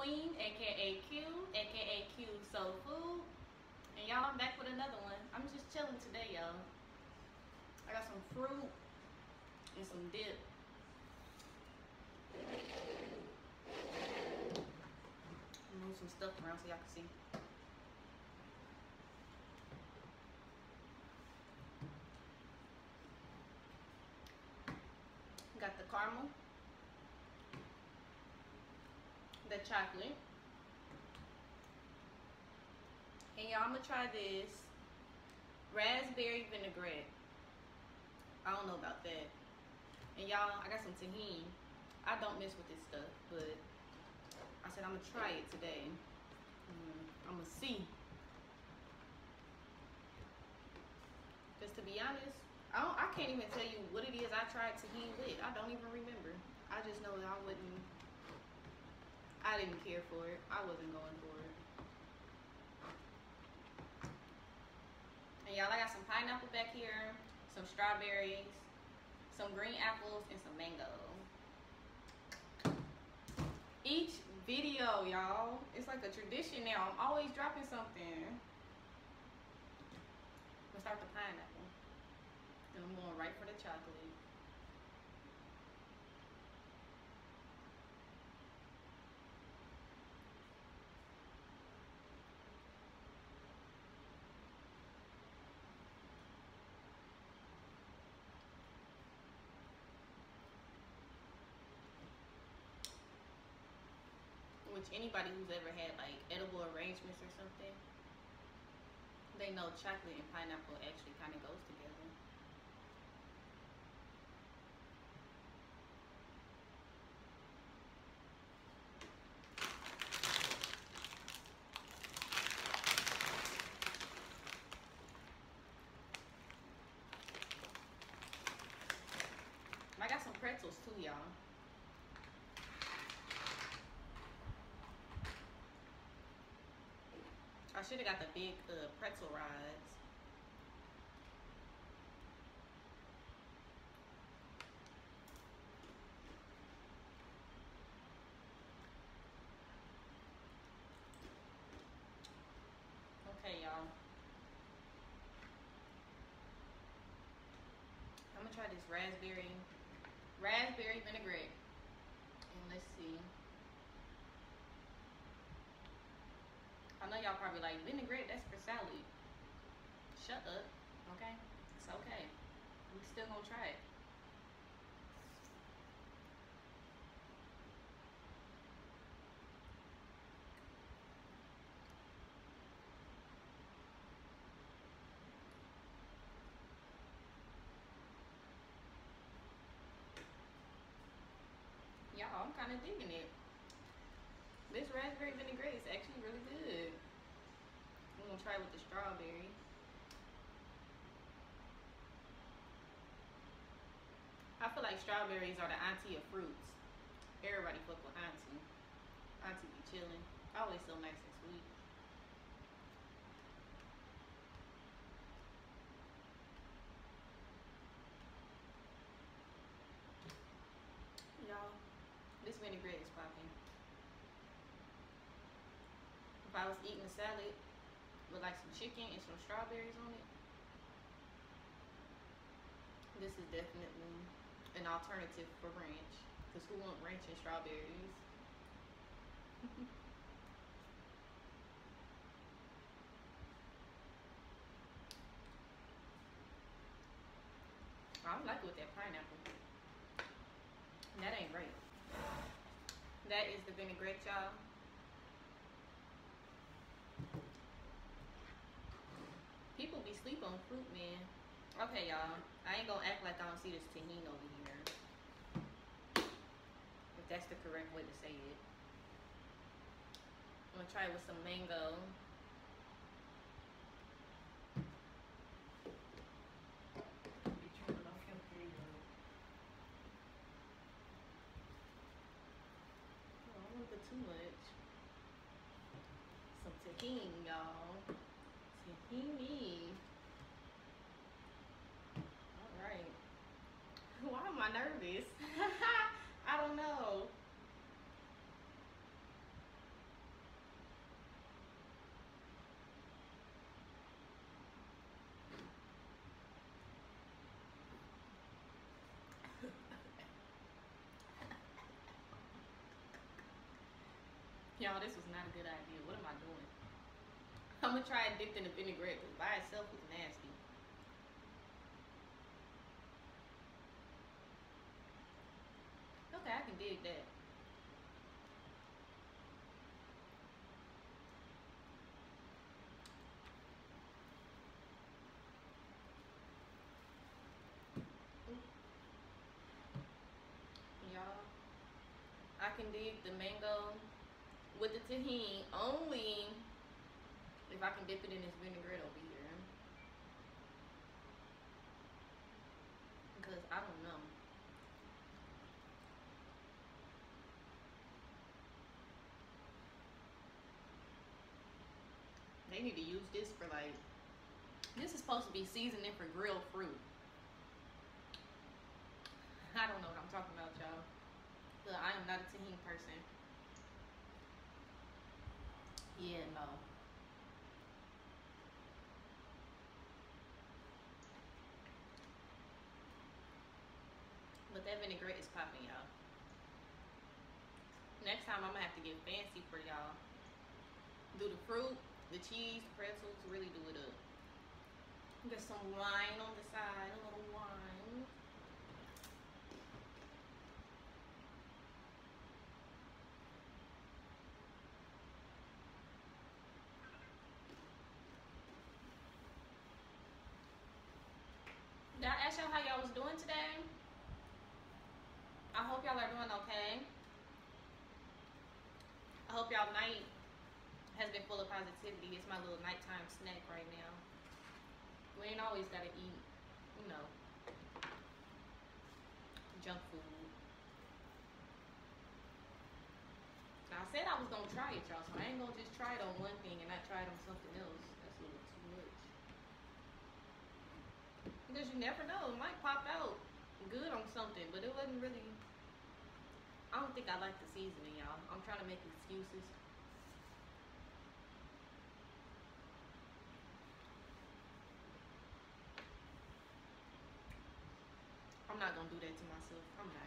Queen, aka Q, aka Q Soul Food. And y'all, I'm back with another one. I'm just chilling today, y'all. I got some fruit and some dip. Move some stuff around so y'all can see. Got the caramel, the chocolate, and y'all, I'm gonna try this raspberry vinaigrette. I don't know about that. And y'all, I got some tahini. I don't mess with this stuff, but I said I'm gonna try it today. I'm gonna see. Because to be honest, I can't even tell you what it is I tried tahini with. I don't even remember. I just know that I didn't care for it. I wasn't going for it. And y'all, I got some pineapple back here, some strawberries, some green apples, and some mango. Each video, y'all, it's like a tradition now. I'm always dropping something. Let's start with the pineapple. And I'm going right for the chocolate. Which anybody who's ever had like edible arrangements or something, they know chocolate and pineapple actually kind of goes together. I got some pretzels too, y'all. I should have got the big pretzel rods. Okay, y'all. I'm gonna try this raspberry vinaigrette. And let's see. I know y'all probably like vinaigrette, that's for salad. Shut up, okay? It's okay. We still gonna try it. Y'all, I'm kind of digging it. This raspberry vinaigrette is actually really good. I'm gonna try it with the strawberry. I feel like strawberries are the auntie of fruits. Everybody fuck with auntie. Auntie be chilling. Always so nice and sweet. Y'all, this vinaigrette is popping. If I was eating a salad with like some chicken and some strawberries on it, this is definitely an alternative for ranch. Because who want ranch and strawberries? I don't like it with that pineapple. That ain't right. That is the vinaigrette, y'all. People be sleep on fruit, man. Okay, y'all. I ain't gonna act like I don't see this tahini over here. If that's the correct way to say it. I'm gonna try it with some mango. Too much. Some tahini, y'all. Tahini. Alright. Why am I nervous? I don't know. Y'all, this was not a good idea. What am I doing? I'm gonna try it dipped in the vinaigrette because by itself was nasty. Okay, I can dig that. Y'all, I can dig the mango with the tahini only if I can dip it in this vinaigrette over here. Because I don't know. They need to use this for like, this is supposed to be seasoning for grilled fruit. I don't know what I'm talking about, y'all. But I am not a tahini person. Yeah, no. But that vinaigrette is popping, y'all. Next time I'm gonna have to get fancy for y'all. Do the fruit, the cheese, the pretzels, really do it up. Get some wine on the side, a little wine. Did I ask y'all how y'all was doing today? I hope y'all are doing okay. I hope y'all night has been full of positivity. It's my little nighttime snack right now. We ain't always gotta eat, you know, junk food. Now, I said I was gonna try it, y'all, so I ain't gonna just try it on one thing and not try it on something else. That's a little too much. Because you never know, it might pop out good on something, but it wasn't really. I don't think I like the seasoning, y'all. I'm trying to make excuses. I'm not gonna do that to myself. I'm not.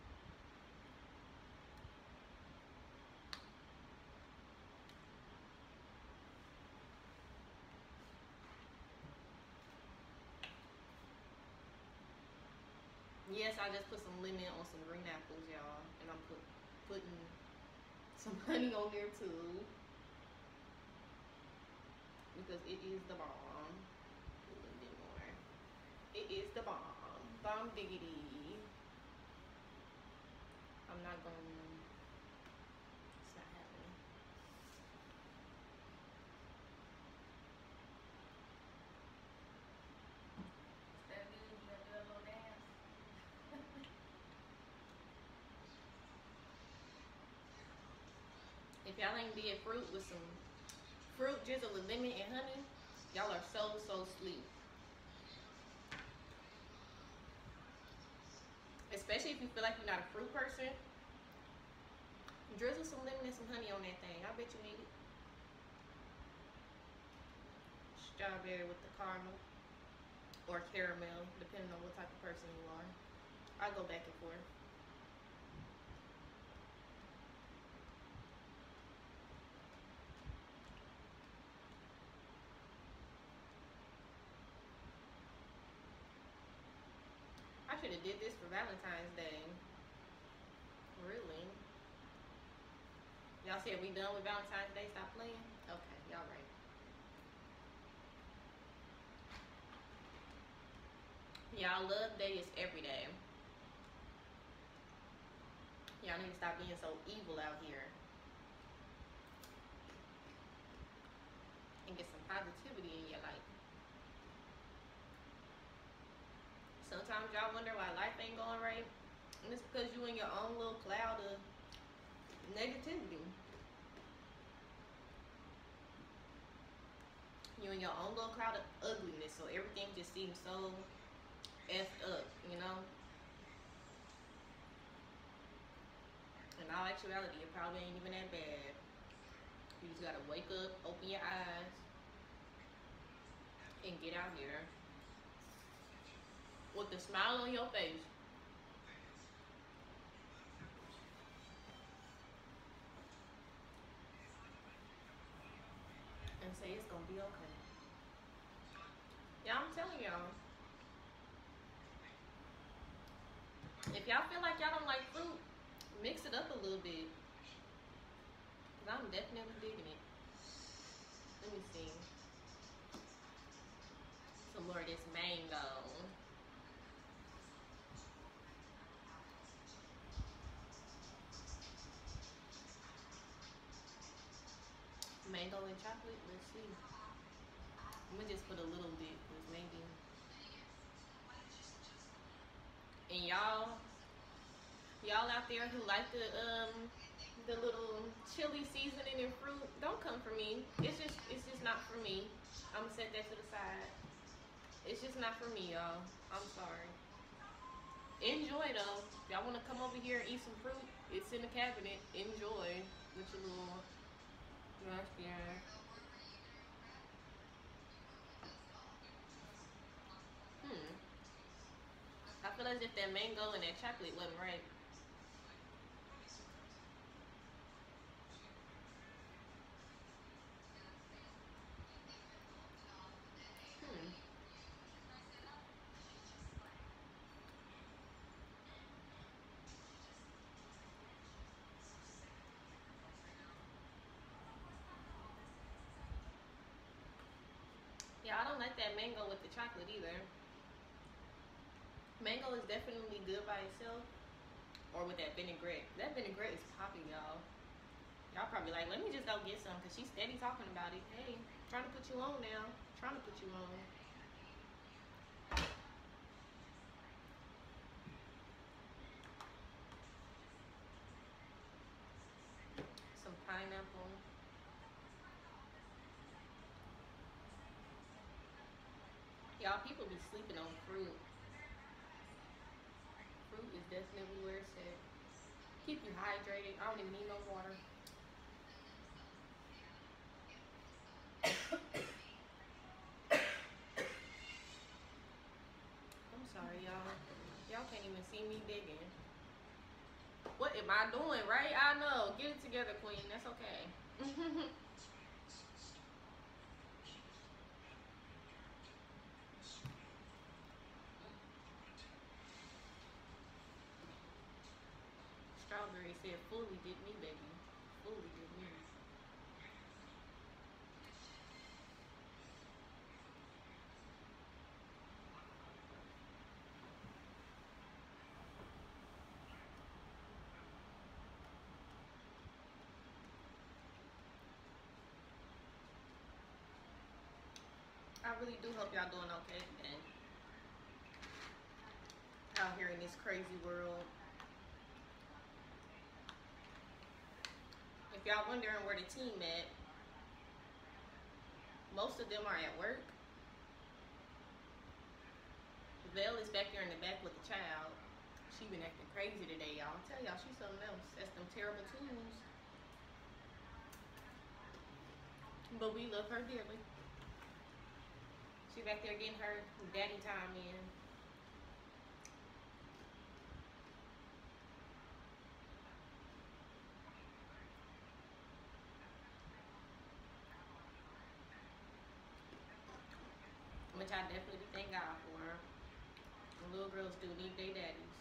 Yes, I just put some lemon on some green apples, y'all, and I'm putting some honey on there too because it is the bomb. A little bit more. It is the bomb. Bomb diggity. I'm not gonna. It's not happening. Is that good? You gonna do a little dance? If y'all ain't did fruit with some fruit drizzle with lemon and honey, y'all are so sleep. Especially if you feel like you're not a fruit person, drizzle some lemon and some honey on that thing. I bet you need it. Strawberry with the caramel or caramel, depending on what type of person you are. I go back and forth. I should have did this for Valentine's Day. Really? Y'all said we done with Valentine's Day? Stop playing? Okay, y'all right. Y'all, love day is every day. Y'all need to stop being so evil out here. And get some positivity in your life. Sometimes y'all wonder why life ain't going right. And it's because you in your own little cloud of negativity. You in your own little cloud of ugliness. So everything just seems so effed up, you know? In all actuality, it probably ain't even that bad. You just gotta wake up, open your eyes, and get out here with a smile on your face. say it's gonna be okay. Yeah, I'm telling y'all. If y'all feel like y'all don't like fruit, mix it up a little bit. Cause I'm definitely digging it. Let me see. Some more of this mango. Mango and chocolate. Let's see. I'm gonna just put a little bit, cause maybe. And y'all out there who like the little chili seasoning and fruit, don't come for me. It's just not for me. I'm gonna set that to the side. It's just not for me, y'all. I'm sorry. Enjoy though. If y'all wanna come over here and eat some fruit, it's in the cabinet. Enjoy with your little nasty ass. I feel as if that mango and that chocolate wasn't right. Hmm. Yeah, I don't like that mango with the chocolate either. Mango is definitely good by itself, or with that vinaigrette. That vinaigrette is popping, y'all. Y'all probably like, let me just go get some, because she's steady talking about it. Hey, trying to put you on now. Trying to put you on. Some pineapple. Y'all, people be sleeping on fruit. Fruit is definitely where it's at. Keep you hydrated. I don't even need no water. I'm sorry, y'all. Y'all can't even see me digging. What am I doing, right? I know. Get it together, queen. That's okay. Strawberry said, fully did me, baby. Fully did me. I really do hope y'all doing okay today. Out here in this crazy world. If y'all wondering where the team at, most of them are at work. Vel is back there in the back with the child. She been acting crazy today, y'all. I tell y'all, she's something else. That's them terrible twos. But we love her dearly. She back there getting her daddy time in. Which I definitely thank God for. The little girls do need their daddies.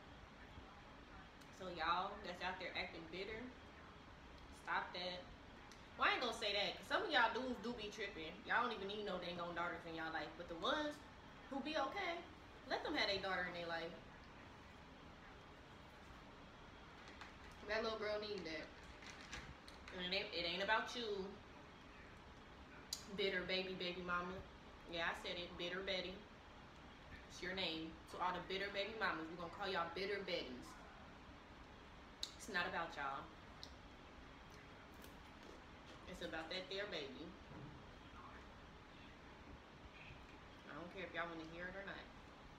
So y'all that's out there acting bitter, stop that. Well, I ain't gonna say that, because some of y'all dudes do be tripping. Y'all don't even need no dang on daughters in y'all life. But the ones who be okay, let them have their daughter in their life. That little girl need that. And it ain't about you, bitter baby mama. Yeah, I said it, Bitter Betty. It's your name. To all the bitter baby mamas, we're gonna call y'all Bitter Betties. It's not about y'all. It's about that there baby. I don't care if y'all want to hear it or not.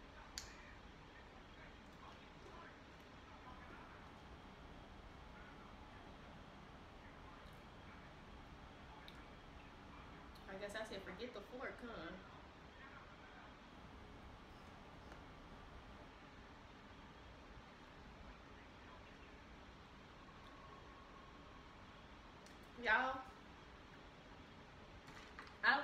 I guess I said forget the fork, huh? Y'all, I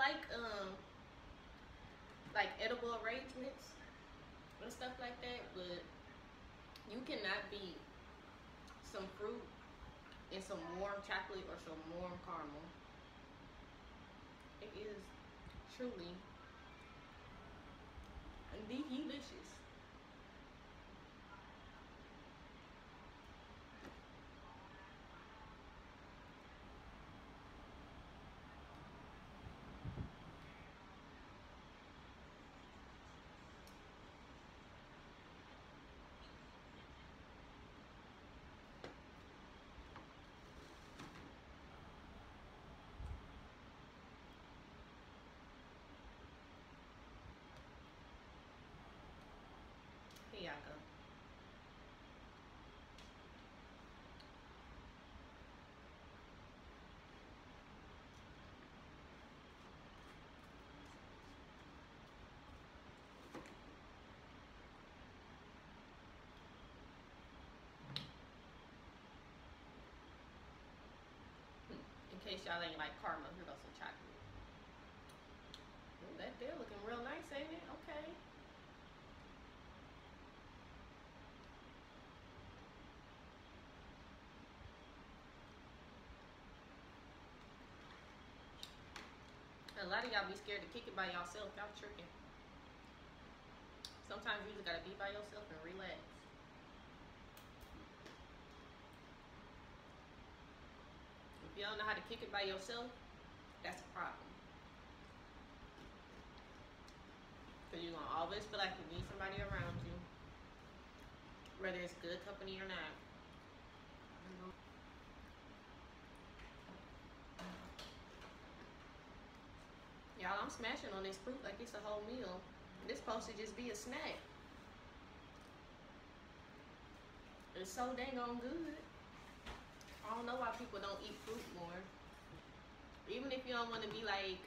like edible arrangements and stuff like that, but you cannot beat some fruit and some warm chocolate or some warm caramel. It is truly delicious. Here y'all go. In case y'all ain't like caramel, here goes some chocolate. Ooh, that there looking real nice, ain't it? Okay. A lot of y'all be scared to kick it by yourself. Y'all tripping. Sometimes you just gotta be by yourself and relax. If you don't know how to kick it by yourself, that's a problem. Because you're gonna always feel like you need somebody around you, whether it's good company or not. Y'all, I'm smashing on this fruit like it's a whole meal. This supposed to just be a snack. It's so dang on good. I don't know why people don't eat fruit more. Even if you don't want to be like,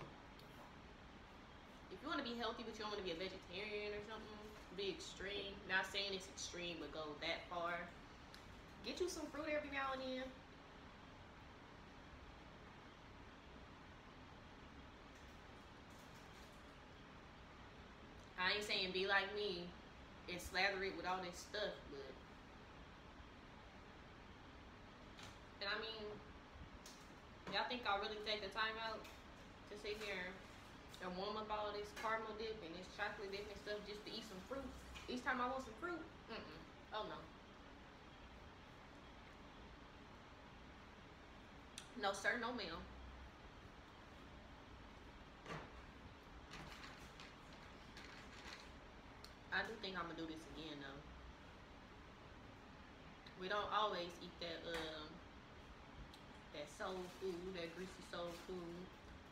if you want to be healthy but you don't want to be a vegetarian or something, be extreme. Not saying it's extreme, but go that far. Get you some fruit every now and then. I ain't saying be like me and slather it with all this stuff, but and I mean, y'all think I'll really take the time out to sit here and warm up all this caramel dip and this chocolate dip and stuff just to eat some fruit? Each time I want some fruit, oh no. No sir, no ma'am. I do think I'm gonna do this again though. We don't always eat that soul food, that greasy soul food.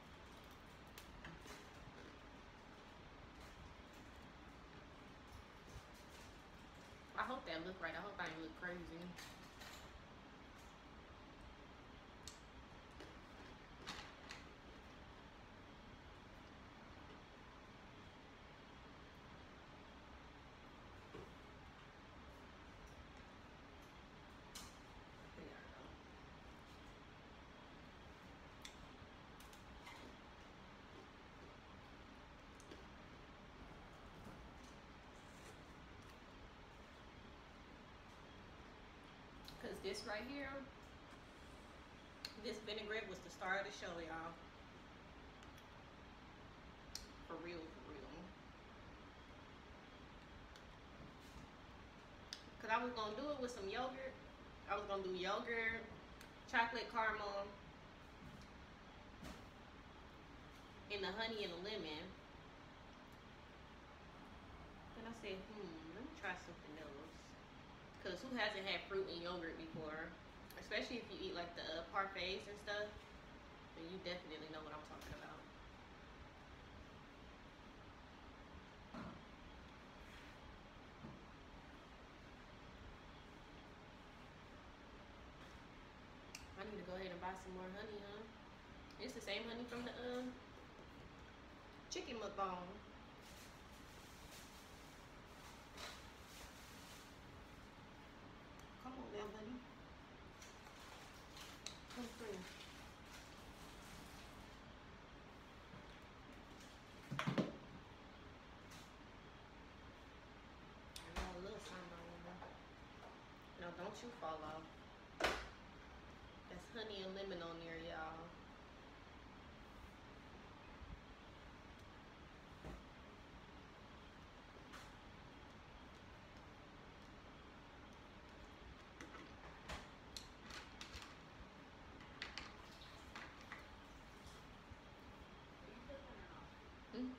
I hope that look right. I hope I ain't look crazy. Cause this right here, this vinaigrette was the star of the show, y'all. For real, for real. Cause I was gonna do it with some yogurt. I was gonna do yogurt, chocolate caramel, and the honey and the lemon. And I said, let me try something else. Cause who hasn't had fruit and yogurt before? Especially if you eat like the parfaits and stuff, then you definitely know what I'm talking about. I need to go ahead and buy some more honey, huh? It's the same honey from the chicken mukbang. Come on now, buddy. Come through. Don't you fall off. That's honey and lemon on there, y'all. Mm.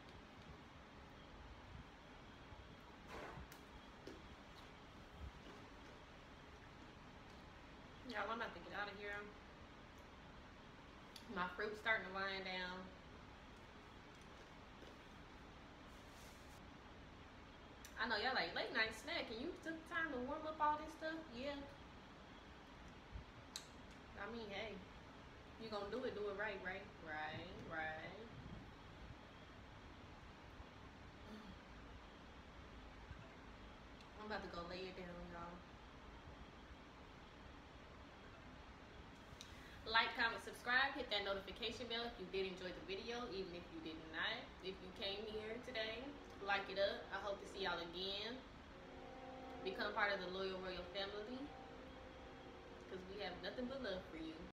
Y'all, I'm about to get out of here. My fruit's starting to wind down. I know y'all like late night snack, and you took time to warm up all this stuff. Yeah. I mean, hey, you gonna do it right, right? Right. I'm about to go lay it down, y'all. Like, comment, subscribe, hit that notification bell if you did enjoy the video, even if you did not. If you came here today, like it up. I hope to see y'all again. Become part of the Loyal Royal family, because we have nothing but love for you.